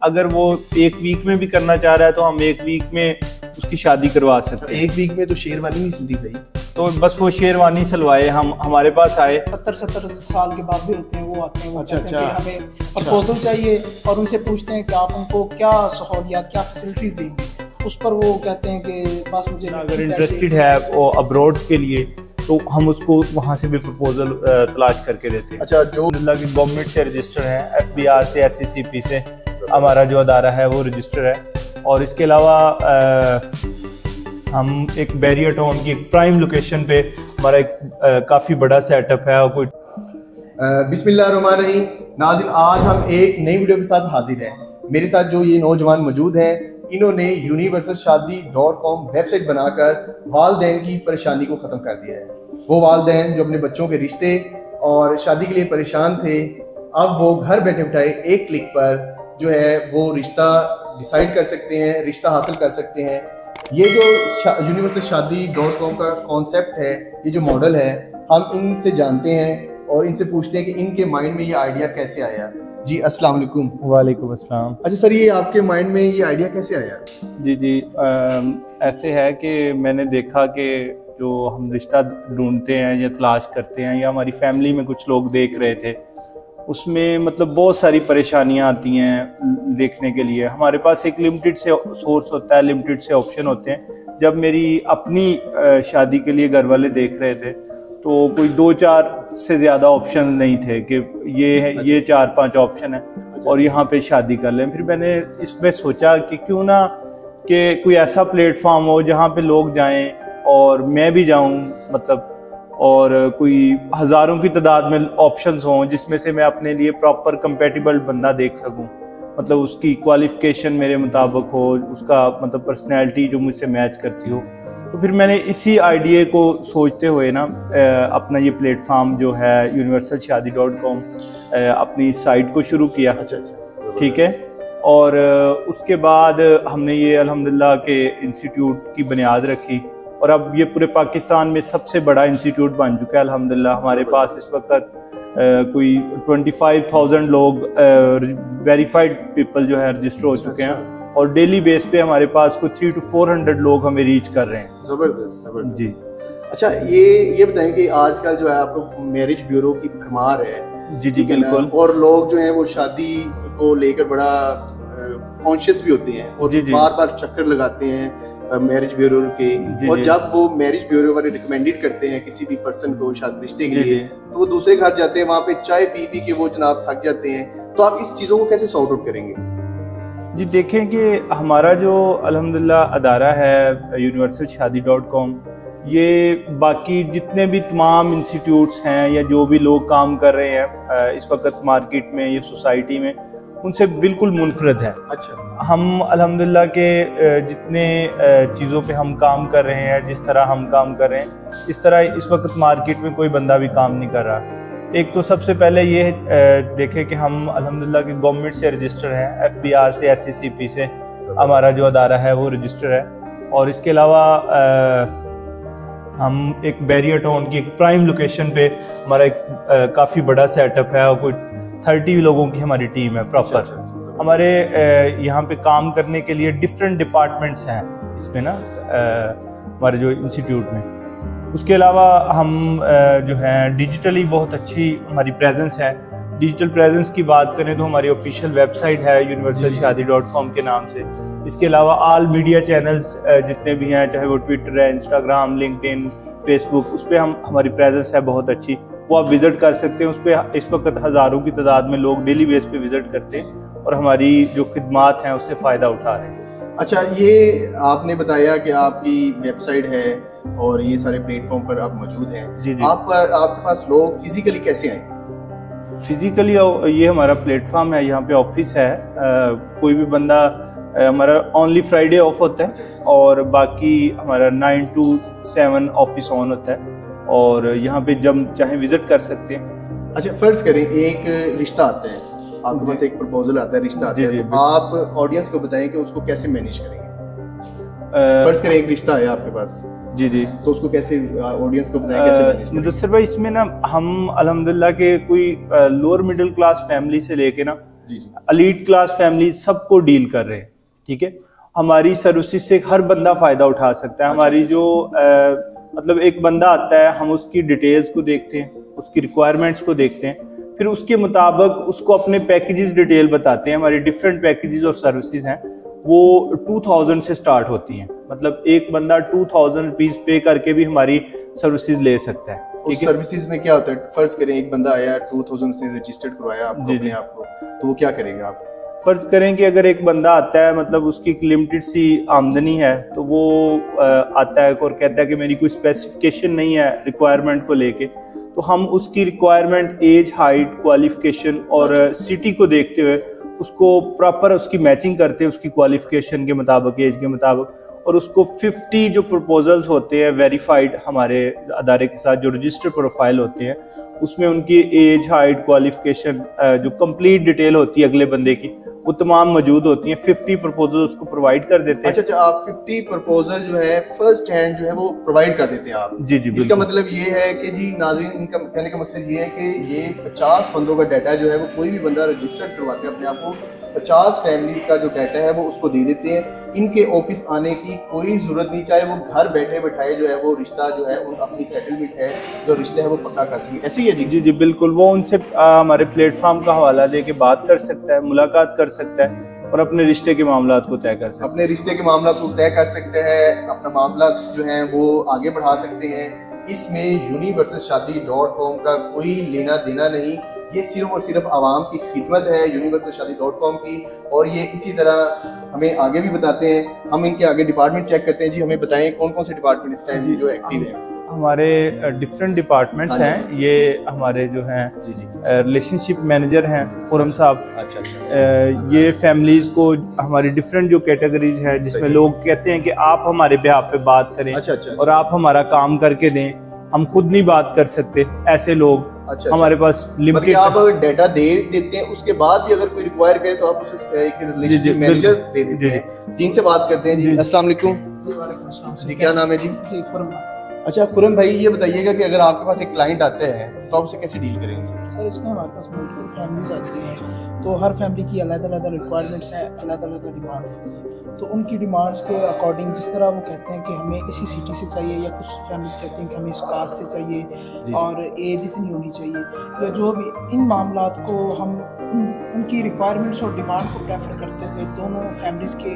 अगर वो 1 वीक में भी करना चाह रहा है तो हम 1 वीक में उसकी शादी करवा सकते हैं। 1 वीक में तो शेरवानी नहीं सिलती भाई, तो बस वो शेरवानी सिलवाए, हम हमारे पास आए। 70 साल के बाद भी होते हैं, वो आते हैं, वो कहते हैं कि हमें अच्छा। प्रपोजल चाहिए और उनसे पूछते हैं कि आप उनको क्या सहूलियात, क्या फैसिलिटीज़ देंगे। उस पर वो कहते हैं कि बस मुझे अगर इंटरेस्टेड है वो अब्रॉड के लिए तो हम उसको वहाँ से भी प्रपोजल तलाश करके देते हैं। अच्छा, जो गवर्नमेंट से रजिस्टर है, FBR से, SCCP से हमारा जो अदारा है वो रजिस्टर है। और इसके अलावा हम एक बैरियर टाउन की एक प्राइम लोकेशन पे हमारा एक काफ़ी बड़ा सेटअप है। और कोई बिस्मिल्लाहिर्रहमानिर्रहीम नाज़रीन, आज हम एक नई वीडियो के साथ हाजिर हैं। मेरे साथ जो ये नौजवान मौजूद हैं, इन्होंने universalshadi.com वेबसाइट बनाकर वालदैन की परेशानी को ख़त्म कर दिया है। वो वालदैन जो अपने बच्चों के रिश्ते और शादी के लिए परेशान थे, अब वो घर बैठे बिठाए एक क्लिक पर जो है वो रिश्ता डिसाइड कर सकते हैं, रिश्ता हासिल कर सकते हैं। ये जो universalshadi.com का कॉन्सेप्ट है, ये जो मॉडल है, हम इनसे जानते हैं और इनसे पूछते हैं कि इनके माइंड में ये आइडिया कैसे आया। जी अस्सलाम वालेकुम। वालेकुम अस्सलाम। अच्छा सर, ये आपके माइंड में ये आइडिया कैसे आया? जी ऐसे है कि मैंने देखा कि जो हम रिश्ता ढूंढते हैं या तलाश करते हैं या हमारी फैमिली में कुछ लोग देख रहे थे, उसमें मतलब बहुत सारी परेशानियां आती हैं देखने के लिए। हमारे पास एक लिमिटेड से सोर्स होता है, लिमिटेड से ऑप्शन होते हैं। जब मेरी अपनी शादी के लिए घर वाले देख रहे थे तो कोई 2-4 से ज़्यादा ऑप्शन नहीं थे कि ये है, ये 4-5 ऑप्शन है और यहाँ पे शादी कर लें। फिर मैंने इसमें सोचा कि क्यों ना कि कोई ऐसा प्लेटफॉर्म हो जहाँ पे लोग जाएं और मैं भी जाऊँ, मतलब, और कोई हज़ारों की तादाद में ऑप्शंस हों जिसमें से मैं अपने लिए प्रॉपर कंपेटिबल बंदा देख सकूं। मतलब उसकी क्वालिफ़िकेशन मेरे मुताबिक हो, उसका मतलब पर्सनैलिटी जो मुझसे मैच करती हो। तो फिर मैंने इसी आइडिया को सोचते हुए ना अपना ये प्लेटफॉर्म जो है universalshadi.com अपनी साइट को शुरू किया। अच्छा, ठीक है। और उसके बाद हमने ये अल्हम्दुलिल्लाह के इंस्टीट्यूट की बुनियाद रखी और अब ये पूरे पाकिस्तान में सबसे बड़ा इंस्टीट्यूट बन चुका है अल्हम्दुलिल्लाह। हमारे पास इस वक्त कोई 25,000 लोग वेरीफाइड पीपल जो है रजिस्टर हो चुके हैं और डेली बेस पे हमारे पास कुछ 300 to 400 लोग हमें रीच कर रहे हैं। जबरदस्त जी। अच्छा, ये बताएं कि आजकल जो है आपको मैरिज ब्यूरो की भरमार है। जी बिल्कुल। और लोग जो हैं वो शादी को लेकर बड़ा कॉन्शियस भी होते हैं और बार बार चक्कर लगाते हैं मैरिज ब्यूरो के। और जब वो मैरिज ब्यूरो वाले रिकमेंडेड करते हैं किसी भी पर्सन को शादी रिश्ते के लिए, तो वो दूसरे घर जाते हैं, वहाँ पे चाय पी के वो जनाब थक जाते हैं। तो आप इस चीज़ों को कैसे सॉर्ट आउट करेंगे? जी देखें कि हमारा जो अल्हम्दुलिल्लाह अदारा है universalshadi.com, ये बाकी जितने भी तमाम इंस्टीट्यूट्स हैं या जो भी लोग काम कर रहे हैं इस वक्त मार्केट में या सोसाइटी में, उनसे बिल्कुल मुनफरद है। अच्छा। हम अल्हम्दुलिल्लाह के जितने चीज़ों पे हम काम कर रहे हैं, जिस तरह हम काम कर रहे हैं, इस तरह इस वक्त मार्केट में कोई बंदा भी काम नहीं कर रहा। एक तो सबसे पहले ये देखें कि हम अल्हम्दुलिल्लाह के गवर्नमेंट से रजिस्टर हैं, FBR से, SCCP से हमारा जो अदारा है वो रजिस्टर है। और इसके अलावा हम एक बैरियर टाउन की एक प्राइम लोकेशन पे हमारा एक काफ़ी बड़ा सेटअप है और कोई 30 लोगों की हमारी टीम है प्रॉपर। अच्छा। हमारे यहाँ पे काम करने के लिए डिफरेंट डिपार्टमेंट्स हैं इसमें ना हमारे जो इंस्टीट्यूट में। उसके अलावा हम जो है डिजिटली बहुत अच्छी हमारी प्रेजेंस है। डिजिटल प्रेजेंस की बात करें तो हमारी ऑफिशियल वेबसाइट है universalshadi.com के नाम से। इसके अलावा ऑल मीडिया चैनल्स जितने भी हैं, चाहे वो ट्विटर है, इंस्टाग्राम, लिंक्डइन, फेसबुक, उस पर हमारी प्रेजेंस है बहुत अच्छी। वो आप विज़िट कर सकते हैं। उस पर इस वक्त हज़ारों की तादाद में लोग डेली बेस पे विज़िट करते हैं और हमारी जो खिदमात हैं उससे फ़ायदा उठा रहे हैं। अच्छा, ये आपने बताया कि आपकी वेबसाइट है और ये सारे प्लेटफॉर्म पर आप मौजूद हैं। जी। आपके पास लोग फिजिकली कैसे आए? फिजिकली ये हमारा प्लेटफॉर्म है, यहाँ पे ऑफिस है। कोई भी बंदा, हमारा ओनली फ्राइडे ऑफ होता है और बाकी हमारा 9 to 7 ऑफिस ऑन होता है और यहाँ पे जब चाहे विजिट कर सकते हैं। अच्छा, फर्ज करें एक रिश्ता आता है, आपके पास एक प्रपोजल आता है, रिश्ता आता है, तो आप ऑडियंस को बताएं कि उसको कैसे मैनेज करेंगे। फर्ज करें एक रिश्ता है आपके पास, जी, तो उसको कैसे ऑडियंस को बताएं, कैसे मैनेज करेंगे? मुदस्सिर भाई, इसमें ना हम अल्हम्दुलिल्लाह के कोई लोअर मिडिल क्लास फैमिली से लेके ना जी जी। एलीट क्लास फैमिली सबको डील कर रहे हैं, ठीक है। हमारी सर्विसेज से हर बंदा फायदा उठा सकता है। हमारी जो मतलब एक बंदा आता है, हम उसकी डिटेल्स को देखते हैं, उसकी रिक्वायरमेंट्स को देखते हैं, फिर उसके मुताबिक उसको अपने पैकेजेस डिटेल बताते हैं। हमारी डिफरेंट पैकेजेस और सर्विसेज हैं, वो 2000 से स्टार्ट होती हैं। मतलब एक बंदा 2000 रुपीज पे करके भी हमारी सर्विसेज ले सकता है। उस सर्विसेज में क्या होता है? फर्ज करें एक बंदा आया 2000 से रजिस्टर्ड करवाया आपको अपने आप को, तो वो क्या करेगा? आप फर्ज करें कि अगर एक बंदा आता है, मतलब उसकी लिमिटेड सी आमदनी है, तो वो आता है और कहता है कि मेरी कोई स्पेसिफिकेशन नहीं है रिक्वायरमेंट को लेके, तो हम उसकी रिक्वायरमेंट, एज, हाइट, क्वालिफिकेशन और सिटी को देखते हुए उसको प्रॉपर उसकी मैचिंग करते हैं उसकी क्वालिफिकेशन के मुताबिक, एज के मुताबिक, और उसको 50 जो प्रपोजल्स होते हैं वेरीफाइड हमारे अदारे के साथ, जो रजिस्टर प्रोफाइल होते हैं, उसमें उनकी एज, हाइट, क्वालिफिकेशन, जो कंप्लीट डिटेल होती है अगले बंदे की, वो तमाम मौजूद होती हैं। 50 प्रपोजल उसको प्रोवाइड कर देते हैं। अच्छा, आप 50 प्रपोजल जो है फर्स्ट हैंड जो है वो प्रोवाइड कर देते हैं आप? जी जी। इसका मतलब ये है कि जी नाज़रीन, इनका कहने का मकसद ये है कि ये 50 बंदों का डाटा जो है वो कोई भी बंदा रजिस्टर्ड करवाते हैं अपने आप को, 50 फैमिलीज का जो डाटा है वो उसको दे देते हैं। इनके ऑफिस आने की कोई जरूरत नहीं, चाहे वो घर बैठे बैठाए जो है वो रिश्ता जो है वो अपनी सेटलमेंट है, जो रिश्ता है वो पक्का कर सके। ऐसे ही है जी? जी जी बिल्कुल। वो उनसे हमारे प्लेटफॉर्म का हवाला दे के बात कर सकता है, मुलाकात कर सकता है और अपने रिश्ते के मामला को तय कर सकते हैं। अपने रिश्ते के मामला को तय कर सकते हैं, अपना मामला जो है वो आगे बढ़ा सकते हैं। इसमें universalshadi.com का कोई लेना देना नहीं, ये सिर्फ और सिर्फ आवाम की खिदमत है universalshadi.com की। और ये इसी तरह हमें आगे भी बताते हैं। हम इनके आगे डिपार्टमेंट चेक करते हैं। जी हमें बताएं कौन कौन से डिपार्टमेंट इस टाइम जो एक्टिव है? हमारे डिफरेंट डिपार्टमेंट्स हैं। ये हमारे जो हैं रिलेशनशिप मैनेजर हैं खुरम साहब। अच्छा। ये फैमिलीज को हमारी डिफरेंट जो कैटेगरीज है, जिसमें लोग कहते हैं कि आप हमारे बिहाफ पे बात करें। अच्छा। और आप हमारा काम करके दें, हम खुद नहीं बात कर सकते, ऐसे लोग हमारे पास लिमिटेड। आप डाटा दे देते हैं, उसके बाद भी अगर कोई रिक्वायर करे तो आप उसे एक रिलेशनशिप मैनेजर दे देते हैं, जिनसे बात करते हैं। जी अस्सलाम वालेकुम। जी वालेकुम अस्सलाम। जी क्या नाम है जी? जी खुरम। अच्छा खुरम भाई, ये बताइएगा कि अगर आपके पास एक क्लाइंट आते हैं तो आप उसे कैसे डील करेंगे? सर इसमें हमारे पास मल्टीपल फैमिलीज आती हैं, तो हर फैमिली की अलग अलग रिक्वायरमेंट्स हैं, अलग अलग डिमांड होती है। तो उनकी डिमांड्स के अकॉर्डिंग जिस तरह वो कहते हैं कि हमें इसी सिटी से चाहिए, या कुछ फैमिलीज कहते हैं कि हमें इस कास्ट से चाहिए और एज इतनी होनी चाहिए, या जो भी इन मामलात को हम उनकी रिक्वायरमेंट्स और डिमांड को प्रेफर करते हुए दोनों फैमिलीज़ के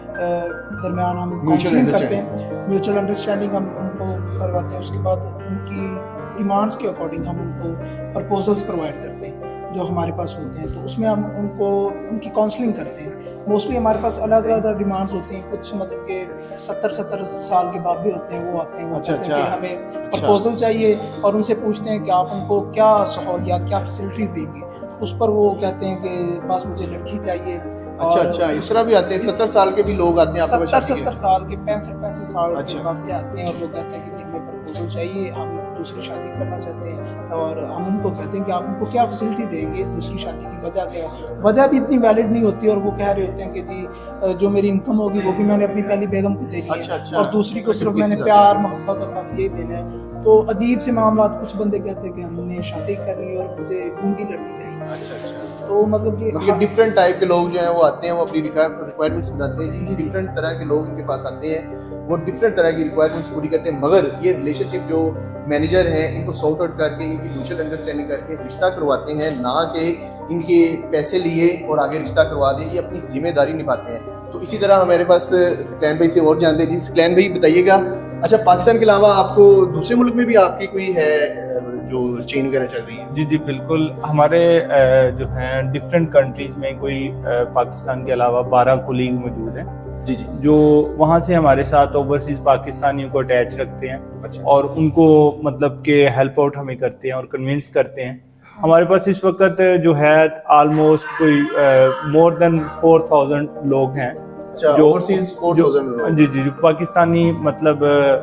दरमियान हम काउंसलिंग करते हैं, म्यूचुअल अंडरस्टैंडिंग हम उनको करवाते हैं। उसके बाद उनकी डिमांड्स के अकॉर्डिंग हम उनको प्रपोजल्स प्रोवाइड करते हैं जो हमारे पास होते हैं। तो उसमें हम उनको उनकी काउंसलिंग करते हैं। मोस्टली हमारे पास अलग अलग डिमांड्स होती हैं। कुछ मतलब कि 70 साल के बाद भी होते हैं, वो आते हैं, वो कहते हैं कि हमें प्रपोजल चाहिए, और उनसे पूछते हैं कि आप उनको क्या सहूलियत, क्या फैसिलिटीज़ देंगे। उस पर वो कहते हैं कि बस मुझे लड़की चाहिए। अच्छा, इस तरह भी आते हैं? 70 साल के भी लोग आते हैं? 70 साल के, 65 साल के बाद भी आते हैं, और वो कहते हैं कि हमें प्रपोजल चाहिए, हम दूसरी शादी करना चाहते हैं। और हम उनको कहते हैं कि आप उनको क्या फैसिलिटी देंगे, दूसरी शादी की वजह क्या है। वजह भी इतनी वैलिड नहीं होती, और वो कह रहे होते हैं कि जी जो मेरी इनकम होगी वो भी मैंने अपनी पहली बेगम को देनी है, और दूसरी को सिर्फ मैंने प्यार मोहब्बत और बस ये देना है। तो अजीब से मामला। कुछ बंदे कहते हैं कि हमने शादी करनी है और मुझे गूंगी लड़की चाहिए। अच्छा। तो मतलब कि डिफरेंट टाइप के लोग जो हैं वो आते हैं, वो अपनी रिक्वायरमेंट्स बताते हैं। जी डिफरेंट तरह के लोग इनके पास आते हैं, वो डिफरेंट तरह की रिक्वायरमेंट्स पूरी करते हैं। मगर ये रिलेशनशिप जो मैनेजर हैं इनको सॉर्ट आउट करके, इनकी म्यूचुअल अंडरस्टैंडिंग करके रिश्ता करवाते हैं, ना कि इनके पैसे लिए और आगे रिश्ता करवा दें। ये अपनी जिम्मेदारी निभाते हैं। तो इसी तरह हमारे पास स्कैन भाई से और जानते हैं। जी स्कैन भाई बताइएगा, अच्छा पाकिस्तान के अलावा आपको दूसरे मुल्क में भी आपकी कोई है जो चेन वगैरह चल रही है? जी बिल्कुल। हमारे जो हैं डिफरेंट कंट्रीज़ में कोई पाकिस्तान के अलावा 12 कोलीग मौजूद हैं जी, जो वहाँ से हमारे साथ ओवरसीज़ पाकिस्तानियों को अटैच रखते हैं। अच्छा। और उनको मतलब के हेल्प आउट हमें करते हैं और कन्विंस करते हैं। हमारे पास इस वक्त जो है ऑलमोस्ट कोई मोर देन 4000 लोग हैं जो ओवरसीज 4000 लोग। जी, जो पाकिस्तानी मतलब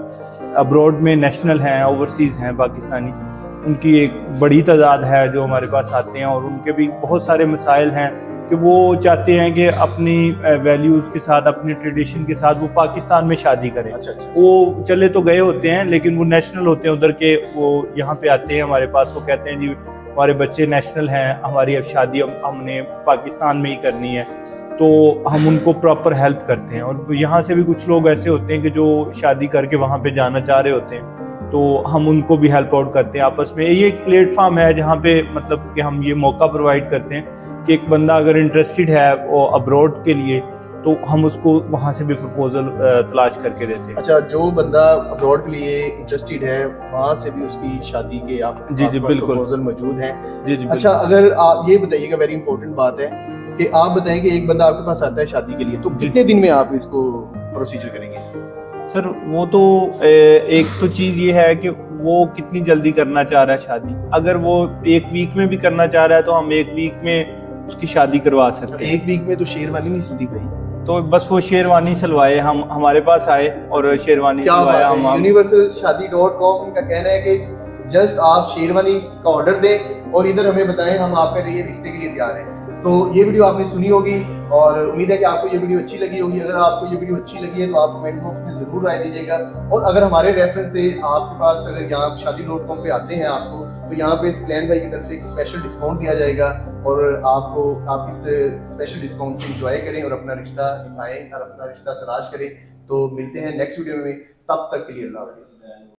अब्रॉड में नेशनल हैं, ओवरसीज़ हैं पाकिस्तानी, उनकी एक बड़ी तादाद है जो हमारे पास आते हैं। और उनके भी बहुत सारे मसाइल हैं कि वो चाहते हैं कि अपनी वैल्यूज़ के साथ, अपने ट्रेडिशन के साथ वो पाकिस्तान में शादी करें। अच्छा। वो चले तो गए होते हैं, लेकिन वो नेशनल होते हैं उधर के, वो यहाँ पे आते हैं हमारे पास। वो कहते हैं जी हमारे बच्चे नेशनल हैं, हमारी अब शादी हमने पाकिस्तान में ही करनी है, तो हम उनको प्रॉपर हेल्प करते हैं। और यहाँ से भी कुछ लोग ऐसे होते हैं कि जो शादी करके वहाँ पे जाना चाह रहे होते हैं, तो हम उनको भी हेल्प आउट करते हैं आपस में। ये एक प्लेटफॉर्म है जहाँ पे मतलब कि हम ये मौका प्रोवाइड करते हैं कि एक बंदा अगर इंटरेस्टेड है वो अब्रॉड के लिए, तो हम उसको वहाँ से भी प्रपोजल तलाश करके देते हैं। अच्छा, जो बंदा अब्रॉड के लिए इंटरेस्टेड है वहाँ से भी उसकी शादी के आप जी बिल्कुल प्रपोजल मौजूद हैं। जी अच्छा, अगर आप ये बताइएगा, वेरी इंपॉर्टेंट बात है कि आप बताएं कि एक बंदा आपके पास आता है शादी के लिए, तो कितने दिन में आप इसको प्रोसीजर करेंगे? सर वो तो एक तो चीज़ ये है कि वो कितनी जल्दी करना चाह रहा है शादी। अगर वो 1 वीक में भी करना चाह रहा है तो हम 1 वीक में उसकी शादी करवा सकते हैं। 1 वीक में तो शेरवानी नहीं सिलती भाई, तो बस वो शेरवानी सिलवाए, हम हमारे पास आए और शेरवानी सिलवाया। हम universalshadi.com का कहना है कि जस्ट आप शेरवानी का ऑर्डर दें और इधर हमें बताएं, हम आपके लिए रिश्ते के लिए तैयार हैं। तो ये वीडियो आपने सुनी होगी और उम्मीद है कि आपको ये वीडियो अच्छी लगी होगी। अगर आपको ये वीडियो अच्छी लगी है तो आप कमेंट बॉक्स में ज़रूर राय दीजिएगा। और अगर हमारे रेफरेंस से आपके पास अगर यहाँ शादी.com पे आते हैं आपको, तो यहाँ पे स्क्लैन भाई की तरफ से एक स्पेशल डिस्काउंट दिया जाएगा और आपको आप इस स्पेशल डिस्काउंट से इंजॉय करें और अपना रिश्ता निभाएं और अपना रिश्ता तलाश करें। तो मिलते हैं नेक्स्ट वीडियो में, तब तक के लिए अल्लाह हाफिज़।